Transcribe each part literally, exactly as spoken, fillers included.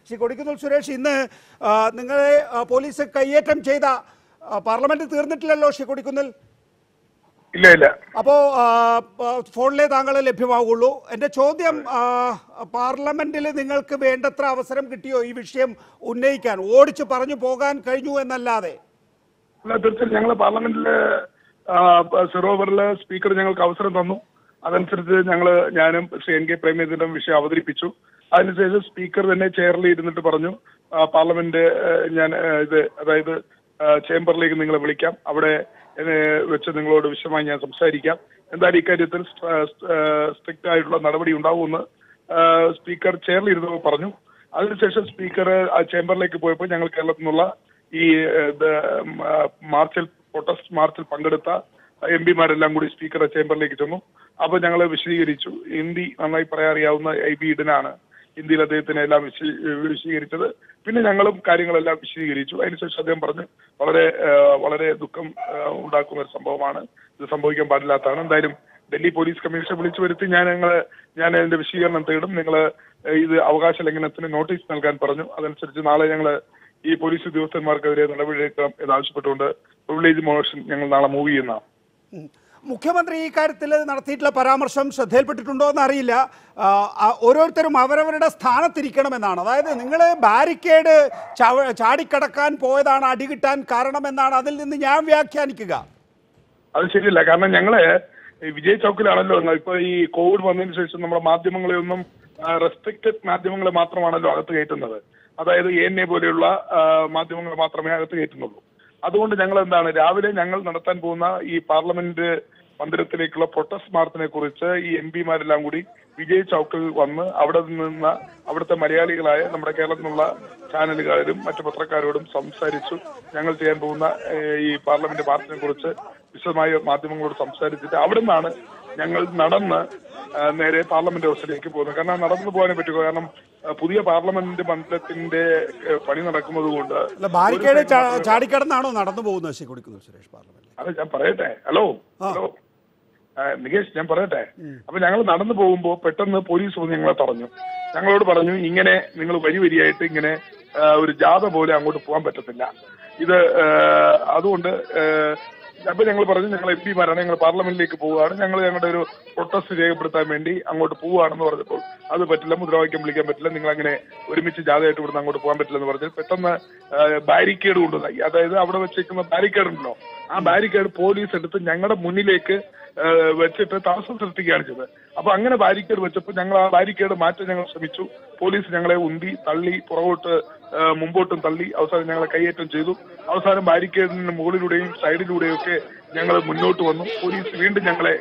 ശ്രീ കൊടിക്കുന്നിൽ സുരേഷ്, ഇന്ന് നിങ്ങളെ പോലീസ് കയ്യേറ്റം ചെയ്ത പാർലമെന്റ് തീർന്നിട്ടില്ലല്ലോ ശ്രീ കൊടിക്കുന്നിൽ? ഇല്ല ഇല്ല. അപ്പോ ഫോണിലേ താങ്കളെ ലഭ്യമാവുള്ളൂ. എന്റെ ചോദ്യം, പാർലമെന്റിൽ നിങ്ങൾക്ക് വേണ്ടത്ര അവസരം കിട്ടിയോ ഈ വിഷയം ഉന്നയിക്കാൻ? ഓടിച്ചു പറഞ്ഞു പോകാൻ കഴിഞ്ഞു എന്നല്ലാതെ? അല്ല, തീർച്ചയായും ഞങ്ങൾ പാർലമെന്റില് സിറോവറില് സ്പീക്കർ ഞങ്ങൾക്ക് അവസരം തന്നു. അതനുസരിച്ച് ഞങ്ങൾ ഞാനും ശ്രീ എൻ കെ പ്രേമചന്ദ്രനും വിഷയം അവതരിപ്പിച്ചു. അതിനുശേഷം സ്പീക്കർ തന്നെ ചെയറിൽ ഇരുന്നിട്ട് പറഞ്ഞു, പാർലമെന്റ് ഞാൻ ഇത് അതായത് ചേംബറിലേക്ക് നിങ്ങളെ വിളിക്കാം, അവിടെ വെച്ച് നിങ്ങളോട് വിശദമായി ഞാൻ സംസാരിക്കാം, എന്തായാലും ഇക്കാര്യത്തിൽ സ്ട്രിക്റ്റ് ആയിട്ടുള്ള നടപടി ഉണ്ടാവുമെന്ന് സ്പീക്കർ ചെയറിൽ ഇരുന്നപ്പോൾ പറഞ്ഞു. അതിനുശേഷം സ്പീക്കർ ആ ചേംബറിലേക്ക് പോയപ്പോൾ ഞങ്ങൾ കേരളത്തിൽ നിന്നുള്ള ഈ മാർച്ചിൽ പ്രൊട്ടസ്റ്റ് മാർച്ചിൽ പങ്കെടുത്ത എം പിമാരെല്ലാം കൂടി സ്പീക്കറെ ചേംബറിലേക്ക് ചെന്നു. അപ്പോൾ ഞങ്ങൾ വിശദീകരിച്ചു. ഹിന്ദി നന്നായി പറയാൻ അറിയാവുന്ന ഐ ബി ഇടനാണ് ഹിന്ദിയിൽ അദ്ദേഹത്തിന് എല്ലാം വിശ വിശദീകരിച്ചത് പിന്നെ ഞങ്ങളും കാര്യങ്ങളെല്ലാം വിശദീകരിച്ചു. അതിനുശേഷം അദ്ദേഹം പറഞ്ഞു, വളരെ വളരെ ദുഃഖം ഉണ്ടാക്കുന്ന ഒരു സംഭവമാണ്, ഇത് സംഭവിക്കാൻ പാടില്ലാത്തതാണ്. എന്തായാലും ഡൽഹി പോലീസ് കമ്മീഷനെ വിളിച്ചു വരുത്തി ഞാൻ ഞങ്ങൾ ഞാൻ അതിന്റെ വിശദീകരണം തേടും, നിങ്ങൾ ഇത് അവകാശ ലംഘനത്തിന് നോട്ടീസ് നൽകാൻ പറഞ്ഞു. അതനുസരിച്ച് നാളെ ഞങ്ങൾ ഈ പോലീസ് ഉദ്യോഗസ്ഥന്മാർക്കെതിരെ നടപടിയെടുക്കണം എന്നാവശ്യപ്പെട്ടുകൊണ്ട് പ്രിവിലേജ് മോഷൻ ഞങ്ങൾ നാളെ മൂവ് ചെയ്യുന്നതാണ്. മുഖ്യമന്ത്രി ഈ കാര്യത്തിൽ നടത്തിയിട്ടുള്ള പരാമർശം ശ്രദ്ധയിൽപ്പെട്ടിട്ടുണ്ടോ എന്ന് അറിയില്ല. ഓരോരുത്തരും അവരവരുടെ സ്ഥാനത്തിരിക്കണമെന്നാണ്. അതായത് നിങ്ങൾ ബാരിക്കേഡ് ചാടിക്കടക്കാൻ പോയതാണ് അടി കിട്ടാൻ കാരണമെന്നാണ് അതിൽ നിന്ന് ഞാൻ വ്യാഖ്യാനിക്കുക. അത് ശരിയല്ല. കാരണം ഞങ്ങള് വിജയ് ചൗക്കിലാണല്ലോ ഇപ്പൊ ഈ കോവിഡ് വന്നതിന് ശേഷം നമ്മുടെ മാധ്യമങ്ങളെ ഒന്നും റെസ്ട്രിക്റ്റഡ് മാധ്യമങ്ങളെ മാത്രമാണല്ലോ അകത്ത് കയറ്റുന്നത്. അതായത് എ എൻ എ പോലെയുള്ള മാധ്യമങ്ങൾ മാത്രമേ അകത്ത് കയറ്റുന്നുള്ളൂ. അതുകൊണ്ട് ഞങ്ങൾ എന്താണ് രാവിലെ ഞങ്ങൾ നടത്താൻ പോകുന്ന ഈ പാർലമെന്റ് മന്ദിരത്തിലേക്കുള്ള പ്രൊട്ടസ്റ്റ് മാർച്ചിനെ കുറിച്ച് ഈ എം പിമാരെല്ലാം കൂടി വിജയ് ചൗക്കിൽ വന്ന് അവിടെ നിന്ന് അവിടുത്തെ മലയാളികളായ നമ്മുടെ കേരളത്തിൽ നിന്നുള്ള ചാനലുകാരും മറ്റു പത്രക്കാരോടും സംസാരിച്ചു. ഞങ്ങൾ ചെയ്യാൻ പോകുന്ന ഈ പാർലമെന്റ് മാർച്ചിനെ കുറിച്ച് വിശദമായ മാധ്യമങ്ങളോട് സംസാരിച്ചിട്ട് അവിടെ നിന്നാണ് ഞങ്ങൾ നടന്ന് നേരെ പാർലമെന്റ് ഹൗസിലേക്ക് പോകുന്നത്. കാരണം നടന്നു പോകാനേ പറ്റുക. കാരണം പുതിയ പാർലമെന്റ് മണ്ഡലത്തിന്റെ പണി നടക്കുന്നത് കൊണ്ട് ബാരിക്കേഡ് ചാടിക്കടന്നാണോ നടന്നു പോകുന്നത് ശ്രീ കൊടിക്കുന്നിൽ സുരേഷ് പാർലമെന്റ്? അതെ, ഞാൻ പറയട്ടെ. ഹലോ ഹലോ നികേഷ്, ഞാൻ പറയട്ടെ. അപ്പൊ ഞങ്ങൾ നടന്നു പോകുമ്പോൾ പെട്ടെന്ന് പോലീസ് വന്ന് ഞങ്ങളെ തടഞ്ഞു. ഞങ്ങളോട് പറഞ്ഞു, ഇങ്ങനെ നിങ്ങൾ വരി വരിയായിട്ട് ഇങ്ങനെ ഒരു ജാഥ പോലെ അങ്ങോട്ട് പോകാൻ പറ്റത്തില്ല. ഇത് അതുകൊണ്ട് അപ്പൊ ഞങ്ങൾ പറഞ്ഞു, ഞങ്ങൾ എം പിമാരാണ്, ഞങ്ങൾ പാർലമെന്റിലേക്ക് പോവുകയാണ്, ഞങ്ങൾ ഞങ്ങളുടെ ഒരു പ്രൊട്ടസ്റ്റ് രേഖപ്പെടുത്താൻ വേണ്ടി അങ്ങോട്ട് പോവുകയാണെന്ന് പറഞ്ഞപ്പോൾ അത് പറ്റില്ല, മുദ്രാവാക്യം വിളിക്കാൻ പറ്റില്ല, നിങ്ങൾ അങ്ങനെ ഒരുമിച്ച് ജാഥയായിട്ട് ഇവിടുന്ന് അങ്ങോട്ട് പോകാൻ പറ്റില്ല എന്ന് പറഞ്ഞാൽ പെട്ടെന്ന് ബാരിക്കേഡ് കൊണ്ടുവന്നായി. അതായത് അവിടെ വെച്ചേക്കുന്ന ബാരിക്കേഡ് ഉണ്ടല്ലോ, ആ ബാരിക്കേഡ് പോലീസ് എടുത്ത് ഞങ്ങളുടെ മുന്നിലേക്ക് വെച്ചിട്ട് തടസ്സം സൃഷ്ടിക്കുകയാണ് ചെയ്തത്. അപ്പൊ അങ്ങനെ ബാരിക്കേഡ് വെച്ചപ്പോൾ ഞങ്ങൾ ആ ബാരിക്കേഡ് മാറ്റാൻ ഞങ്ങൾ ശ്രമിച്ചു. പോലീസ് ഞങ്ങളെ ഉന്തി തള്ളി പുറകോട്ട് മുമ്പോട്ടും തള്ളി അവസാനം ഞങ്ങളെ കയ്യേറ്റം ചെയ്തു. അവസാനം ബാരിക്കേഡിന് മുകളിലൂടെയും സൈഡിലൂടെയും ഒക്കെ ഞങ്ങൾ മുന്നോട്ട് വന്നു. പോലീസ് വീണ്ടും ഞങ്ങളെ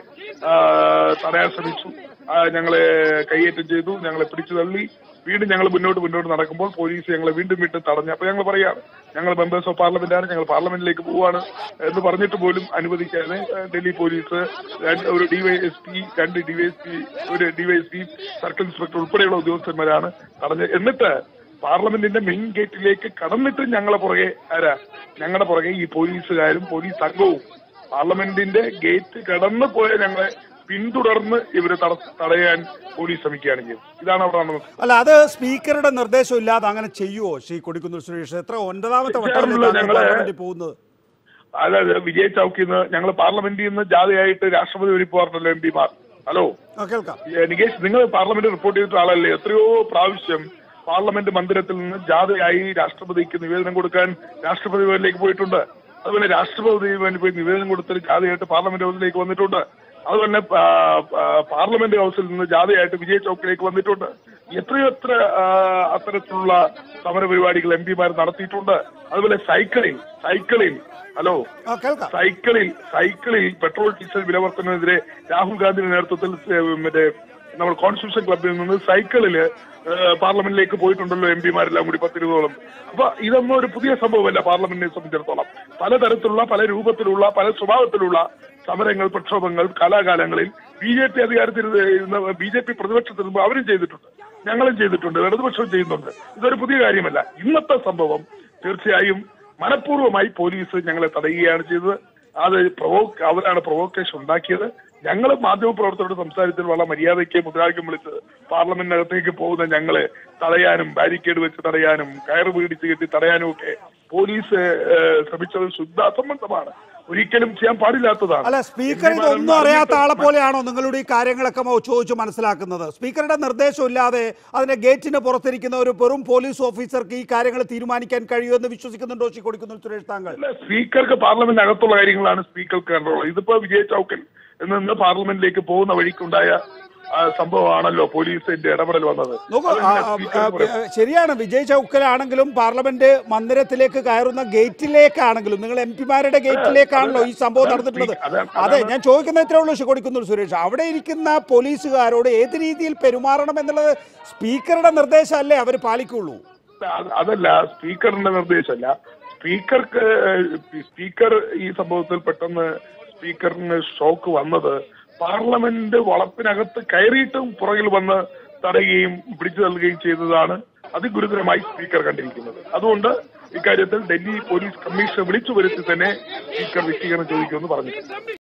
തടയാൻ ശ്രമിച്ചു, ഞങ്ങളെ കയ്യേറ്റം ചെയ്തു, ഞങ്ങളെ പിടിച്ചു തള്ളി. വീണ്ടും ഞങ്ങൾ മുന്നോട്ട് മുന്നോട്ട് നടക്കുമ്പോൾ പോലീസ് ഞങ്ങളെ വീണ്ടും വീണ്ടും തടഞ്ഞു. അപ്പൊ ഞങ്ങൾ പറയാണ്, ഞങ്ങൾ മെമ്പേഴ്സ് ഓഫ് പാർലമെന്റാണ്, ഞങ്ങൾ പാർലമെന്റിലേക്ക് പോവാണ് എന്ന് പറഞ്ഞിട്ട് പോലും അനുവദിക്കാതെ ഡൽഹി പോലീസ് ഒരു ഡിവൈഎസ്പി രണ്ട് ഡിവൈഎസ്പി ഒരു ഡിവൈഎസ്പി സർക്കിൾ ഇൻസ്പെക്ടർ ഉൾപ്പെടെയുള്ള ഉദ്യോഗസ്ഥന്മാരാണ് തടഞ്ഞത്. എന്നിട്ട് പാർലമെന്റിന്റെ മെയിൻ ഗേറ്റിലേക്ക് കടന്നിട്ട് ഞങ്ങളെ പുറകെ ആരാ ഞങ്ങളുടെ പുറകെ ഈ പോലീസുകാരും പോലീസ് സംഘവും പാർലമെന്റിന്റെ ഗേറ്റ് കടന്നു പോയ ഞങ്ങളെ പിന്തുടർന്ന് ഇവര് തടയാൻ പോലീസ് ശ്രമിക്കുകയാണ് ചെയ്തത്. ഇതാണ് അവിടെ നടന്നത്. അല്ല, അത് സ്പീക്കറുടെ നിർദ്ദേശം ഇല്ലാതെ അങ്ങനെ ചെയ്യുവോ ശ്രീ കൊടിക്കുന്നിൽ സുരേഷ്? എത്ര ഒൻപതാമത്തെ വട്ടം പോകുന്നത്? അതായത് വിജയ് ചൗക്കിൽ നിന്ന് ഞങ്ങൾ പാർലമെന്റിൽ നിന്ന് ജാഥയായിട്ട് രാഷ്ട്രപതി വഴി പോകാറുണ്ടല്ലോ എം പിമാർ. ഹലോ കേൾക്കാം നികേഷ്, നിങ്ങൾ പാർലമെന്റ് റിപ്പോർട്ട് ചെയ്തിട്ട് ആളല്ലേ? എത്രയോ പ്രാവശ്യം പാർലമെന്റ് മന്ദിരത്തിൽ നിന്ന് ജാഥയായി രാഷ്ട്രപതിക്ക് നിവേദനം കൊടുക്കാൻ രാഷ്ട്രപതി ഭവനിലേക്ക് പോയിട്ടുണ്ട്. അതുപോലെ രാഷ്ട്രപതി ഭവനിൽ പോയി നിവേദനം കൊടുത്തിട്ട് ജാഥയായിട്ട് പാർലമെന്റ് ഹൗസിലേക്ക് വന്നിട്ടുണ്ട്. അതുപോലെ പാർലമെന്റ് ഹൗസിൽ നിന്ന് ജാഥയായിട്ട് വിജയ് ചൗക്കിലേക്ക് വന്നിട്ടുണ്ട്. എത്രയോ എത്ര അത്തരത്തിലുള്ള സമര പരിപാടികൾ എം പിമാർ നടത്തിയിട്ടുണ്ട്. അതുപോലെ സൈക്കിളിൽ സൈക്കിളിൽ ഹലോ സൈക്കിളിൽ സൈക്കിളിൽ പെട്രോൾ ഡീസൽ വില വർധനവിനെതിരെ രാഹുൽ ഗാന്ധിയുടെ നേതൃത്വത്തിൽ മറ്റേ നമ്മൾ കോൺസ്റ്റിറ്റ്യൂഷൻ ക്ലബിൽ നിന്ന് സൈക്കിളില് പാർലമെന്റിലേക്ക് പോയിട്ടുണ്ടല്ലോ എം പിമാരെല്ലാം കൂടി പത്തിരുപതോളം. അപ്പൊ ഇതൊന്നും ഒരു പുതിയ സംഭവമല്ല പാർലമെന്റിനെ സംബന്ധിച്ചിടത്തോളം. പലതരത്തിലുള്ള പല രൂപത്തിലുള്ള പല സ്വഭാവത്തിലുള്ള സമരങ്ങൾ പ്രക്ഷോഭങ്ങൾ കാലാകാലങ്ങളിൽ ബി ജെ പി അധികാരത്തിൽ ബി ജെ പി പ്രതിപക്ഷത്തിൽ അവരും ചെയ്തിട്ടുണ്ട്, ഞങ്ങളും ചെയ്തിട്ടുണ്ട്, ഇടതുപക്ഷവും ചെയ്യുന്നുണ്ട്. ഇതൊരു പുതിയ കാര്യമല്ല. ഇന്നത്തെ സംഭവം തീർച്ചയായും മനഃപൂർവ്വമായി പോലീസ് ഞങ്ങളെ തടയുകയാണ് ചെയ്തത്. അത് പ്രൊവോ അവരാണ് പ്രൊവോക്കേഷൻ ഉണ്ടാക്കിയത്. ഞങ്ങൾ മാധ്യമപ്രവർത്തകരോട് സംസാരത്തിൽ വളരെ മര്യാദയ്ക്ക് മുദ്രാവാക്യം വിളിച്ച് പാർലമെന്റിനകത്തേക്ക് പോകുന്ന ഞങ്ങളെ തടയാനും ബാരിക്കേഡ് വെച്ച് തടയാനും കയറ് പിടിച്ച് കെട്ടി തടയാനും ഒക്കെ പോലീസ് ശ്രമിച്ചത് ശുദ്ധ അസംബന്ധമാണ്, ഒരിക്കലും ചെയ്യാൻ പാടില്ലാത്തതാണ്. അല്ല, സ്പീക്കർ ഇതൊന്നും അറിയാത്ത ആളെ പോലെയാണോ നിങ്ങളുടെ ഈ കാര്യങ്ങളൊക്കെ ചോദിച്ചു മനസ്സിലാക്കുന്നത്? സ്പീക്കറുടെ നിർദ്ദേശം ഇല്ലാതെ അതിന്റെ ഗേറ്റിന് പുറത്തിരിക്കുന്ന ഒരു വെറും പോലീസ് ഓഫീസർക്ക് ഈ കാര്യങ്ങൾ തീരുമാനിക്കാൻ കഴിയുമെന്ന് വിശ്വസിക്കുന്നുണ്ടോ ശ്രീ കൊടിക്കുന്നിൽ സുരേഷ് താങ്കൾ? സ്പീക്കർക്ക് പാർലമെന്റ് അകത്തുള്ള കാര്യങ്ങളാണ് സ്പീക്കർക്ക് കണ്ടോളൂ. ഇതിപ്പോ വിജയ് ചൌക്കൽ നിന്ന് പാർലമെന്റിലേക്ക് പോകുന്ന വഴിക്കുണ്ടായ സംഭവമാണല്ലോ പോലീസിന്റെ ഇടപെടൽ വന്നത്. ശരിയാണ്, വിജയ് ചൌക്കലാണെങ്കിലും പാർലമെന്റ് മന്ദിരത്തിലേക്ക് കയറുന്ന ഗേറ്റിലേക്കാണെങ്കിലും നിങ്ങൾ എം പിമാരുടെ ഗേറ്റിലേക്കാണല്ലോ ഈ സംഭവം നടന്നിട്ടുള്ളത്. അതെ, ഞാൻ ചോദിക്കുന്ന ഇത്രേ ഉള്ളൂ ശ്രീ കൊടിക്കുന്നിൽ സുരേഷ്, അവിടെ ഇരിക്കുന്ന പോലീസുകാരോട് ഏത് രീതിയിൽ പെരുമാറണം എന്നുള്ളത് സ്പീക്കറുടെ നിർദ്ദേശമല്ലേ അവർ പാലിക്കുള്ളൂ? അതല്ല, സ്പീക്കറിന്റെ നിർദ്ദേശമല്ല. സ്പീക്കർക്ക് സ്പീക്കർ ഈ സംഭവത്തിൽ പെട്ടെന്ന് സ്പീക്കറിന് ഷോക്ക് വന്നത് പാർലമെന്റ് വളപ്പിനകത്ത് കയറിയിട്ടും പുറകിൽ വന്ന് തടയുകയും പിടിച്ചു തള്ളുകയും ചെയ്തതാണ് അതിഗുരുതരമായി സ്പീക്കർ കണ്ടിരിക്കുന്നത്. അതുകൊണ്ട് ഇക്കാര്യത്തിൽ ഡൽഹി പോലീസ് കമ്മീഷണർ വിളിച്ചു വരുത്തി തന്നെ സ്പീക്കർ വിശദീകരണം ചോദിക്കുമെന്ന് പറഞ്ഞിട്ടുണ്ട്.